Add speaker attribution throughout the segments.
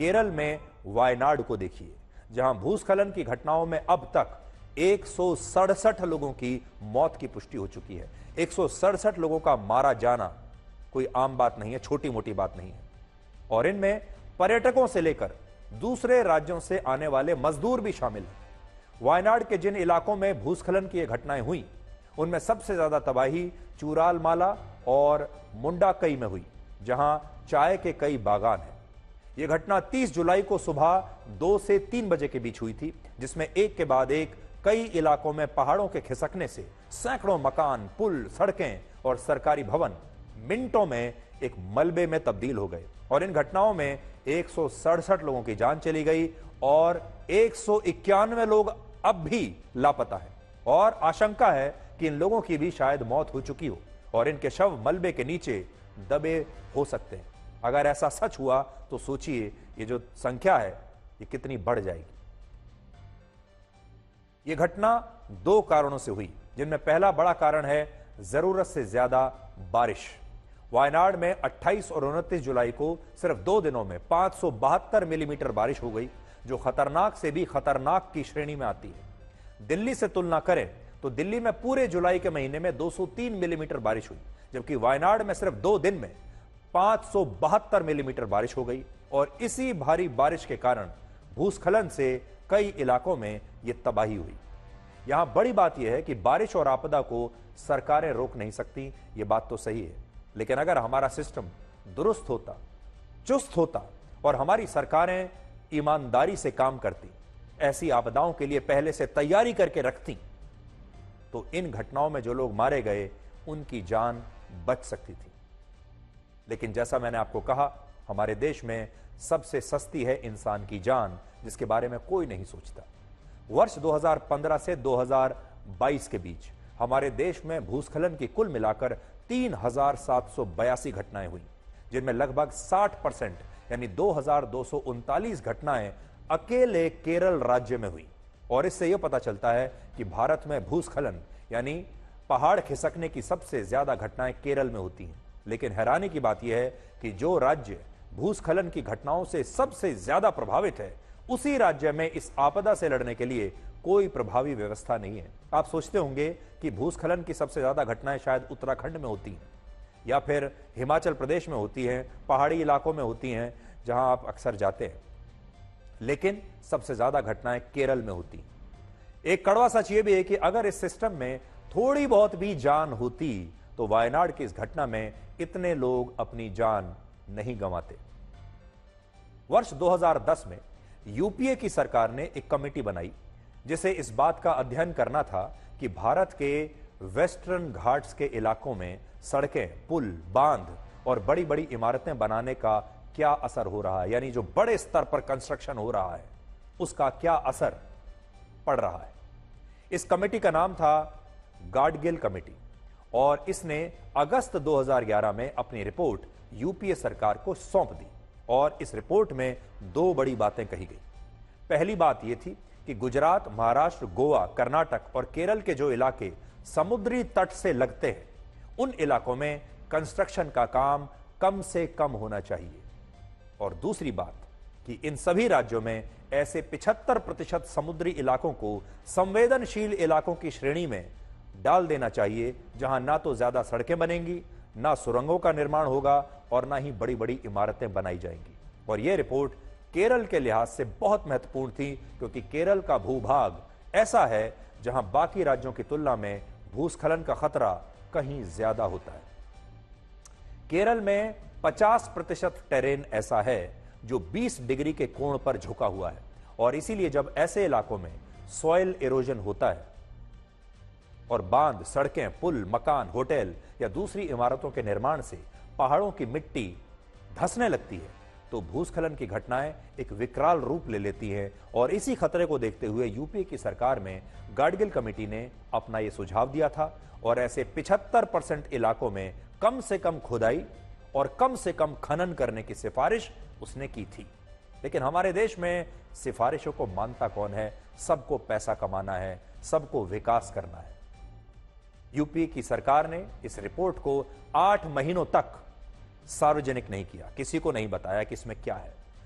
Speaker 1: केरल में वायनाड को देखिए, जहां भूस्खलन की घटनाओं में अब तक 167 लोगों की मौत की पुष्टि हो चुकी है। 167 लोगों का मारा जाना कोई आम बात नहीं है, छोटी मोटी बात नहीं है। और इनमें पर्यटकों से लेकर दूसरे राज्यों से आने वाले मजदूर भी शामिल हैं। वायनाड के जिन इलाकों में भूस्खलन की घटनाएं हुई, उनमें सबसे ज्यादा तबाही चूरालमाला और मुंडाकई में हुई, जहां चाय के कई बागान हैं। यह घटना 30 जुलाई को सुबह 2 से 3 बजे के बीच हुई थी, जिसमें एक के बाद एक कई इलाकों में पहाड़ों के खिसकने से सैकड़ों मकान, पुल, सड़कें और सरकारी भवन मिनटों में एक मलबे में तब्दील हो गए। और इन घटनाओं में 167 लोगों की जान चली गई और 191 लोग अब भी लापता हैं और आशंका है कि इन लोगों की भी शायद मौत हो चुकी हो और इनके शव मलबे के नीचे दबे हो सकते हैं। अगर ऐसा सच हुआ तो सोचिए ये जो संख्या है ये कितनी बढ़ जाएगी। यह घटना 2 कारणों से हुई, जिनमें पहला बड़ा कारण है जरूरत से ज्यादा बारिश। वायनाड में 28 और 29 जुलाई को सिर्फ 2 दिनों में 572 मिलीमीटर बारिश हो गई, जो खतरनाक से भी खतरनाक की श्रेणी में आती है। दिल्ली से तुलना करें तो दिल्ली में पूरे जुलाई के महीने में 203 मिलीमीटर बारिश हुई, जबकि वायनाड में सिर्फ 2 दिन में 572 मिलीमीटर बारिश हो गई। और इसी भारी बारिश के कारण भूस्खलन से कई इलाकों में यह तबाही हुई। यहां बड़ी बात यह है कि बारिश और आपदा को सरकारें रोक नहीं सकती, यह बात तो सही है, लेकिन अगर हमारा सिस्टम दुरुस्त होता, चुस्त होता और हमारी सरकारें ईमानदारी से काम करती, ऐसी आपदाओं के लिए पहले से तैयारी करके रखती, तो इन घटनाओं में जो लोग मारे गए उनकी जान बच सकती थी। लेकिन जैसा मैंने आपको कहा, हमारे देश में सबसे सस्ती है इंसान की जान, जिसके बारे में कोई नहीं सोचता। वर्ष 2015 से 2022 के बीच हमारे देश में भूस्खलन की कुल मिलाकर 3782 घटनाएं हुई, जिनमें लगभग 60% यानी 2239 घटनाएं अकेले केरल राज्य में हुई। और इससे यह पता चलता है कि भारत में भूस्खलन यानी पहाड़ खिसकने की सबसे ज्यादा घटनाएं केरल में होती हैं। लेकिन हैरानी की बात यह है कि जो राज्य भूस्खलन की घटनाओं से सबसे ज्यादा प्रभावित है, उसी राज्य में इस आपदा से लड़ने के लिए कोई प्रभावी व्यवस्था नहीं है। आप सोचते होंगे कि भूस्खलन की सबसे ज्यादा घटनाएं शायद उत्तराखंड में होती हैं या फिर हिमाचल प्रदेश में होती हैं, पहाड़ी इलाकों में होती हैं जहां आप अक्सर जाते हैं, लेकिन सबसे ज्यादा घटनाएं केरल में होती हैं। एक कड़वा सच यह भी है कि अगर इस सिस्टम में थोड़ी बहुत भी जान होती तो वायनाड की इस घटना में इतने लोग अपनी जान नहीं गंवाते। वर्ष 2010 में यूपीए की सरकार ने एक कमेटी बनाई, जिसे इस बात का अध्ययन करना था कि भारत के वेस्टर्न घाट्स के इलाकों में सड़कें, पुल, बांध और बड़ी बड़ी इमारतें बनाने का क्या असर हो रहा है, यानी जो बड़े स्तर पर कंस्ट्रक्शन हो रहा है उसका क्या असर पड़ रहा है। इस कमेटी का नाम था गाडगिल कमेटी और इसने अगस्त 2011 में अपनी रिपोर्ट यूपीए सरकार को सौंप दी। और इस रिपोर्ट में 2 बड़ी बातें कही गई। पहली बात यह थी कि गुजरात, महाराष्ट्र, गोवा, कर्नाटक और केरल के जो इलाके समुद्री तट से लगते हैं, उन इलाकों में कंस्ट्रक्शन का काम कम से कम होना चाहिए। और दूसरी बात कि इन सभी राज्यों में ऐसे 75% समुद्री इलाकों को संवेदनशील इलाकों की श्रेणी में डाल देना चाहिए, जहां ना तो ज्यादा सड़कें बनेंगी, ना सुरंगों का निर्माण होगा और ना ही बड़ी बड़ी इमारतें बनाई जाएंगी। और यह रिपोर्ट केरल के लिहाज से बहुत महत्वपूर्ण थी, क्योंकि केरल का भूभाग ऐसा है जहां बाकी राज्यों की तुलना में भूस्खलन का खतरा कहीं ज्यादा होता है। केरल में 50% टेरेन ऐसा है जो 20 डिग्री के कोण पर झुका हुआ है और इसीलिए जब ऐसे इलाकों में सॉइल इरोजन होता है और बांध, सड़कें, पुल, मकान, होटल या दूसरी इमारतों के निर्माण से पहाड़ों की मिट्टी धंसने लगती है, तो भूस्खलन की घटनाएं एक विकराल रूप ले लेती हैं। और इसी खतरे को देखते हुए यूपी की सरकार में गाडगिल कमेटी ने अपना यह सुझाव दिया था और ऐसे 75% इलाकों में कम से कम खुदाई और कम से कम खनन करने की सिफारिश उसने की थी। लेकिन हमारे देश में सिफारिशों को मानता कौन है? सबको पैसा कमाना है, सबको विकास करना है। यूपी की सरकार ने इस रिपोर्ट को 8 महीनों तक सार्वजनिक नहीं किया, किसी को नहीं बताया कि इसमें क्या है।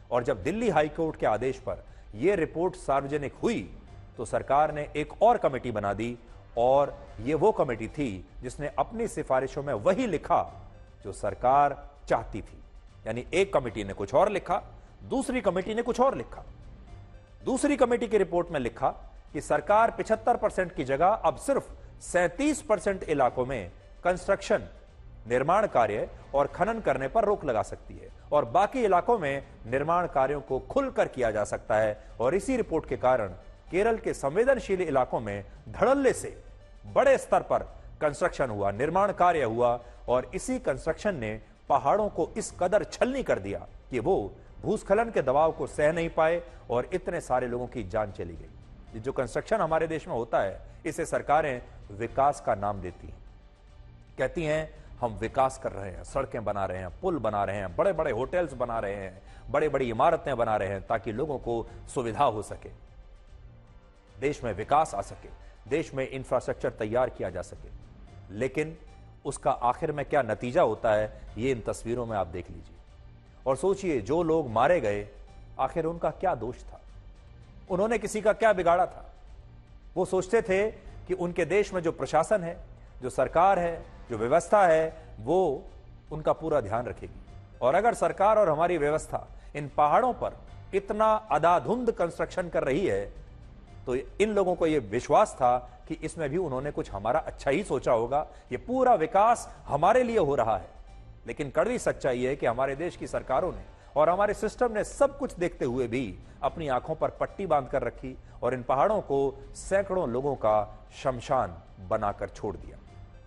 Speaker 1: और जब दिल्ली हाईकोर्ट के आदेश पर यह रिपोर्ट सार्वजनिक हुई तो सरकार ने एक और कमेटी बना दी, और यह वो कमेटी थी जिसने अपनी सिफारिशों में वही लिखा जो सरकार चाहती थी। यानी एक कमेटी ने कुछ और लिखा, दूसरी कमेटी ने कुछ और लिखा। दूसरी कमेटी की रिपोर्ट में लिखा कि सरकार 75% की जगह अब सिर्फ 37% इलाकों में कंस्ट्रक्शन, निर्माण कार्य और खनन करने पर रोक लगा सकती है, और बाकी इलाकों में निर्माण कार्यों को खुलकर किया जा सकता है। और इसी रिपोर्ट के कारण केरल के संवेदनशील इलाकों में धड़ल्ले से बड़े स्तर पर कंस्ट्रक्शन हुआ, निर्माण कार्य हुआ, और इसी कंस्ट्रक्शन ने पहाड़ों को इस कदर छलनी कर दिया कि वो भूस्खलन के दबाव को सह नहीं पाए और इतने सारे लोगों की जान चली गई। जो कंस्ट्रक्शन हमारे देश में होता है, इसे सरकारें विकास का नाम देती हैं, कहती हैं हम विकास कर रहे हैं, सड़कें बना रहे हैं, पुल बना रहे हैं, बड़े बड़े होटल्स बना रहे हैं, बड़े बड़ी इमारतें बना रहे हैं ताकि लोगों को सुविधा हो सके, देश में विकास आ सके, देश में इंफ्रास्ट्रक्चर तैयार किया जा सके। लेकिन उसका आखिर में क्या नतीजा होता है, ये इन तस्वीरों में आप देख लीजिए और सोचिए, जो लोग मारे गए आखिर उनका क्या दोष था, उन्होंने किसी का क्या बिगाड़ा था। वो सोचते थे कि उनके देश में जो प्रशासन है, जो सरकार है, जो व्यवस्था है, वो उनका पूरा ध्यान रखेगी। और अगर सरकार और हमारी व्यवस्था इन पहाड़ों पर इतना अंधाधुंध कंस्ट्रक्शन कर रही है तो इन लोगों को यह विश्वास था कि इसमें भी उन्होंने कुछ हमारा अच्छा ही सोचा होगा, ये पूरा विकास हमारे लिए हो रहा है। लेकिन कड़वी सच्चाई है कि हमारे देश की सरकारों ने और हमारे सिस्टम ने सब कुछ देखते हुए भी अपनी आंखों पर पट्टी बांध कर रखी और इन पहाड़ों को सैकड़ों लोगों का शमशान बनाकर छोड़ दिया।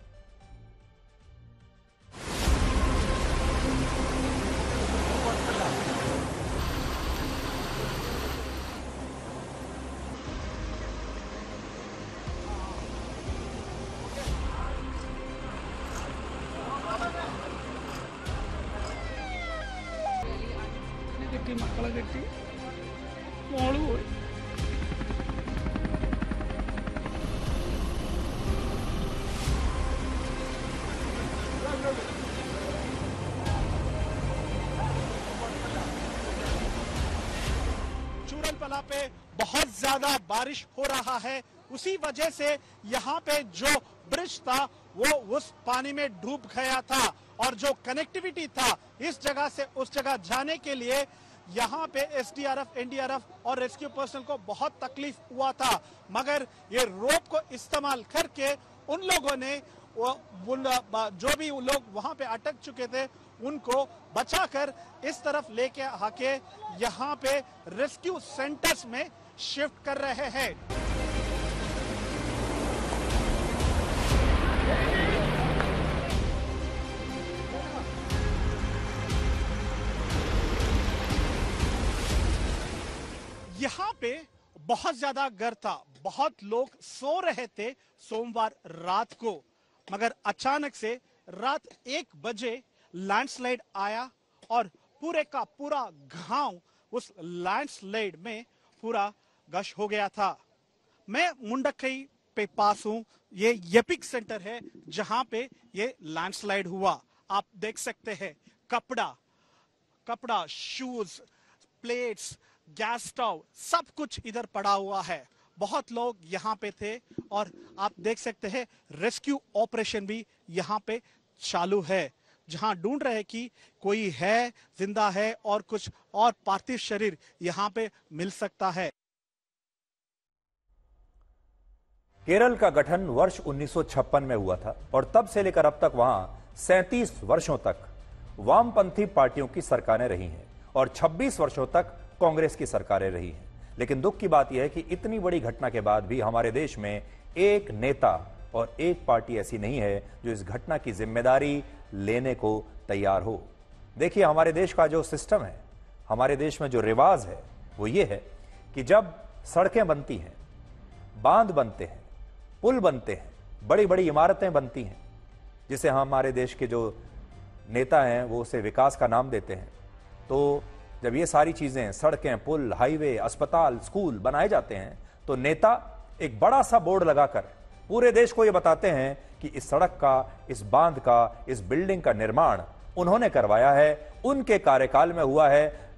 Speaker 2: മക്കളെ കെട്ടി മോള് പോയി.
Speaker 3: चूरनपला पे बहुत ज्यादा बारिश हो रहा है, उसी वजह से यहाँ पे जो ब्रिज था वो उस पानी में डूब गया था और जो कनेक्टिविटी था इस जगह से उस जगह जाने के लिए यहाँ पे एसडीआरएफ, एनडीआरएफ और रेस्क्यू पर्सनल को बहुत तकलीफ हुआ था। मगर ये रोप को इस्तेमाल करके उन लोगों ने जो भी लोग वहां पे अटक चुके थे उनको बचाकर इस तरफ लेके आके यहाँ पे रेस्क्यू सेंटर्स में शिफ्ट कर रहे हैं। यहाँ पे बहुत ज्यादा गर्म था, बहुत लोग सो रहे थे सोमवार रात को, मगर अचानक से रात 1 बजे लैंडस्लाइड आया और पूरे का पूरा गांव उस लैंडस्लाइड में पूरा गश हो गया था। मैं मुंडकई पे पास हूं, ये एपिक सेंटर है जहां पे ये लैंडस्लाइड हुआ। आप देख सकते हैं कपड़ा, शूज, प्लेट्स, गैस स्टोव सब कुछ इधर पड़ा हुआ है। बहुत लोग यहाँ पे थे और आप देख सकते हैं रेस्क्यू ऑपरेशन भी यहाँ पे चालू है, जहां ढूंढ रहे कि कोई है, जिंदा है और कुछ और पार्थिव शरीर यहाँ पे मिल सकता है।
Speaker 1: केरल का गठन वर्ष 1956 में हुआ था और तब से लेकर अब तक वहां 37 वर्षों तक वामपंथी पार्टियों की सरकारें रही हैं और 26 वर्षों तक कांग्रेस की सरकारें रही हैं। लेकिन दुख की बात यह है कि इतनी बड़ी घटना के बाद भी हमारे देश में एक नेता और एक पार्टी ऐसी नहीं है जो इस घटना की जिम्मेदारी लेने को तैयार हो। देखिए, हमारे देश का जो सिस्टम है, हमारे देश में जो रिवाज है वो ये है कि जब सड़कें बनती हैं, बांध बनते हैं, पुल बनते हैं, बड़ी बड़ी इमारतें बनती हैं, जिसे हमारे देश के जो नेता हैं वो उसे विकास का नाम देते हैं, तो जब ये सारी चीजें, सड़कें, पुल, हाईवे, अस्पताल, स्कूल बनाए जाते हैं तो नेता एक बड़ा सा बोर्ड लगाकर पूरे देश को ये बताते हैं कि इस सड़क का, इस बांध का, इस बिल्डिंग का निर्माण उन्होंने करवाया है, उनके कार्यकाल में हुआ है।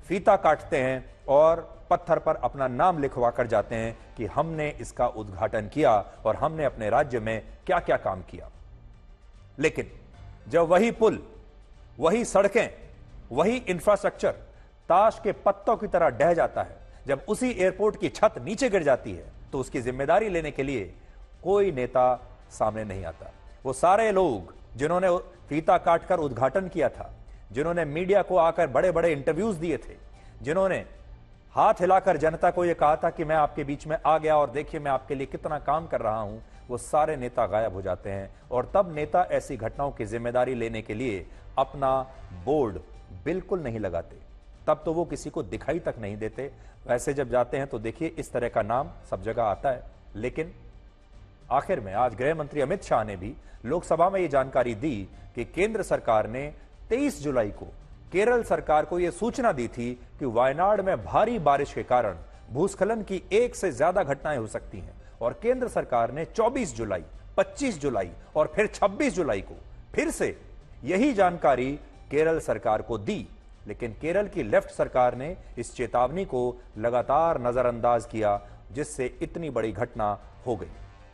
Speaker 1: फीता काटते हैं और पत्थर पर अपना नाम लिखवा कर जाते हैं कि हमने इसका उद्घाटन किया और हमने अपने राज्य में क्या क्या काम किया। लेकिन जब वही पुल, वही सड़कें, वही इंफ्रास्ट्रक्चर ताश के पत्तों की तरह ढह जाता है, जब उसी एयरपोर्ट की छत नीचे गिर जाती है, तो उसकी जिम्मेदारी लेने के लिए कोई नेता सामने नहीं आता। वो सारे लोग जिन्होंने फीता काटकर उद्घाटन किया था, जिन्होंने मीडिया को आकर बड़े बड़े इंटरव्यूज दिए थे, जिन्होंने हाथ हिलाकर जनता को यह कहा था कि मैं आपके बीच में आ गया और देखिए मैं आपके लिए कितना काम कर रहा हूं, वो सारे नेता गायब हो जाते हैं। और तब नेता ऐसी घटनाओं की जिम्मेदारी लेने के लिए अपना बोर्ड बिल्कुल नहीं लगाते, तब तो वो किसी को दिखाई तक नहीं देते। वैसे जब जाते हैं तो देखिए इस तरह का नाम सब जगह आता है। लेकिन आखिर में आज गृह मंत्री अमित शाह ने भी लोकसभा में यह जानकारी दी कि केंद्र सरकार ने 23 जुलाई को केरल सरकार को यह सूचना दी थी कि वायनाड में भारी बारिश के कारण भूस्खलन की 1 से ज्यादा घटनाएं हो सकती हैं। और केंद्र सरकार ने 24 जुलाई, 25 जुलाई और फिर 26 जुलाई को फिर से यही जानकारी केरल सरकार को दी। लेकिन केरल की लेफ्ट सरकार ने इस चेतावनी को लगातार नजरअंदाज किया, जिससे इतनी बड़ी घटना हो गई।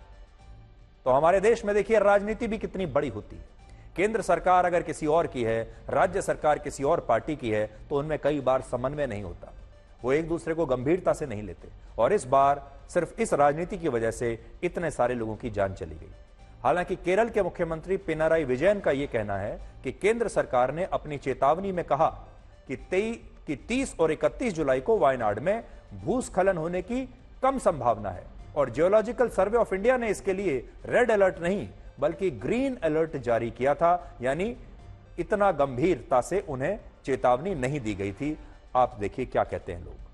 Speaker 1: तो हमारे देश में देखिए राजनीति भी कितनी बड़ी होती है। केंद्र सरकार अगर किसी और की है, राज्य सरकार किसी और पार्टी की है, तो उनमें कई बार समन्वय नहीं होता, वो एक दूसरे को गंभीरता से नहीं लेते। और इस बार सिर्फ इस राजनीति की वजह से इतने सारे लोगों की जान चली गई। हालांकि केरल के मुख्यमंत्री पिनाराई विजयन का यह कहना है कि केंद्र सरकार ने अपनी चेतावनी में कहा कि 30 और 31 जुलाई को वायनाड में भूस्खलन होने की कम संभावना है। और जियोलॉजिकल सर्वे ऑफ इंडिया ने इसके लिए रेड अलर्ट नहीं बल्कि ग्रीन अलर्ट जारी किया था, यानी इतना गंभीरता से उन्हें चेतावनी नहीं दी गई थी। आप देखिए क्या कहते हैं लोग।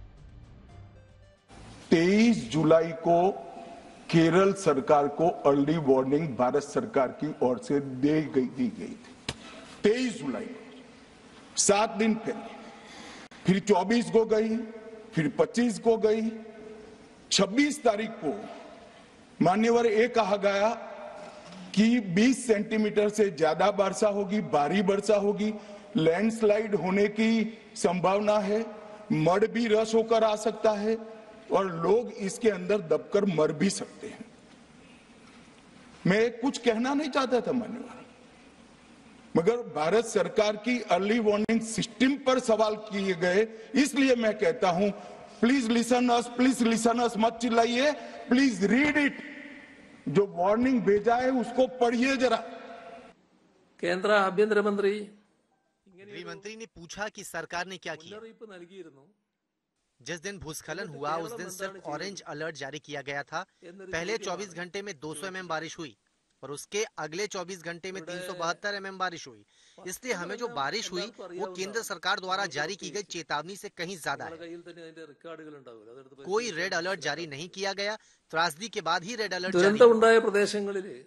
Speaker 4: 23 जुलाई को केरल सरकार को अर्ली वार्निंग भारत सरकार की ओर से दी गई थी। 23 जुलाई 7 दिन फिर 24 को गई, फिर 25 को गई, 26 तारीख को मान्यवर ये कहा गया कि 20 सेंटीमीटर से ज्यादा वर्षा होगी, भारी वर्षा होगी, लैंडस्लाइड होने की संभावना है, मड भी रस होकर आ सकता है और लोग इसके अंदर दबकर मर भी सकते हैं। मैं कुछ कहना नहीं चाहता था मान्यवर, मगर भारत सरकार की अर्ली वार्निंग सिस्टम पर सवाल किए गए, इसलिए मैं कहता हूं प्लीज लिसन अस, मत चिल्लाइए, प्लीज रीड इट। जो वार्निंग भेजा है उसको पढ़िए जरा।
Speaker 2: केंद्र आभ्यंतर मंत्री
Speaker 5: गृह मंत्री ने पूछा कि सरकार ने क्या किया। जिस दिन भूस्खलन हुआ उस दिन सिर्फ ऑरेंज अलर्ट जारी किया गया था। पहले 24 घंटे में 200 mm बारिश हुई और उसके अगले 24 घंटे में 372 mm बारिश हुई। इसलिए हमें जो बारिश हुई वो केंद्र सरकार द्वारा जारी की गई चेतावनी से कहीं ज्यादा है। कोई रेड अलर्ट जारी नहीं किया गया। त्रासदी के बाद ही रेड अलर्ट जारी।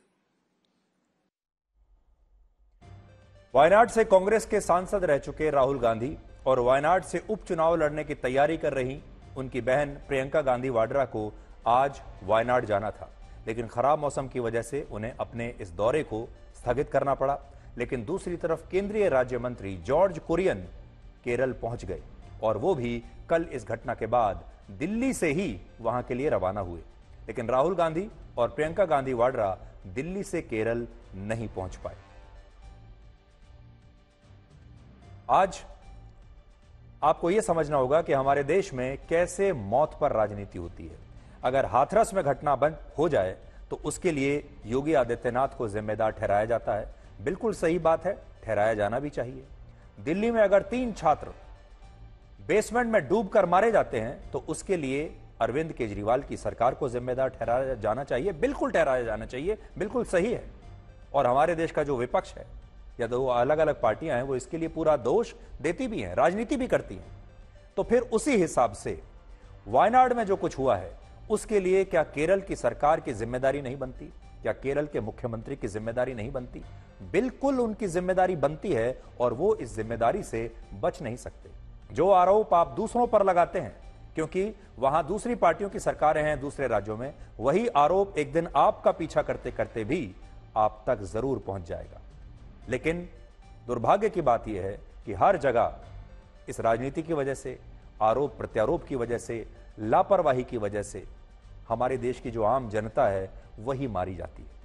Speaker 1: वायनाड से कांग्रेस के सांसद रह चुके राहुल गांधी और वायनाड से उपचुनाव लड़ने की तैयारी कर रही उनकी बहन प्रियंका गांधी वाड्रा को आज वायनाड जाना था, लेकिन खराब मौसम की वजह से उन्हें अपने इस दौरे को स्थगित करना पड़ा। लेकिन दूसरी तरफ केंद्रीय राज्य मंत्री जॉर्ज कुरियन केरल पहुंच गए और वो भी कल इस घटना के बाद दिल्ली से ही वहां के लिए रवाना हुए। लेकिन राहुल गांधी और प्रियंका गांधी वाड्रा दिल्ली से केरल नहीं पहुंच पाए। आज आपको यह समझना होगा कि हमारे देश में कैसे मौत पर राजनीति होती है। अगर हाथरस में घटना बंद हो जाए तो उसके लिए योगी आदित्यनाथ को जिम्मेदार ठहराया जाता है। बिल्कुल सही बात है, ठहराया जाना भी चाहिए। दिल्ली में अगर 3 छात्र बेसमेंट में डूबकर मारे जाते हैं तो उसके लिए अरविंद केजरीवाल की सरकार को जिम्मेदार ठहराया जाना चाहिए, बिल्कुल ठहराया जाना चाहिए, बिल्कुल सही है। और हमारे देश का जो विपक्ष है या दो अलग अलग पार्टियां हैं वो इसके लिए पूरा दोष देती भी हैं, राजनीति भी करती हैं। तो फिर उसी हिसाब से वायनाड में जो कुछ हुआ है उसके लिए क्या केरल की सरकार की जिम्मेदारी नहीं बनती? क्या केरल के मुख्यमंत्री की जिम्मेदारी नहीं बनती? बिल्कुल उनकी जिम्मेदारी बनती है और वो इस जिम्मेदारी से बच नहीं सकते। जो आरोप आप दूसरों पर लगाते हैं, क्योंकि वहां दूसरी पार्टियों की सरकारें हैं दूसरे राज्यों में, वही आरोप एक दिन आपका पीछा करते करते भी आप तक जरूर पहुंच जाएगा। लेकिन दुर्भाग्य की बात यह है कि हर जगह इस राजनीति की वजह से, आरोप प्रत्यारोप की वजह से, लापरवाही की वजह से हमारे देश की जो आम जनता है वही मारी जाती है।